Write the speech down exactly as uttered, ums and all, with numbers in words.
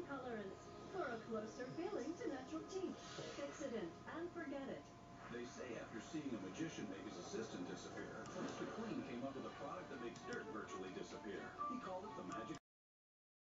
colorants for a closer feeling to natural teeth. Fixodent and forget it. They say after seeing a magician make his assistant disappear, Mister Clean came up with a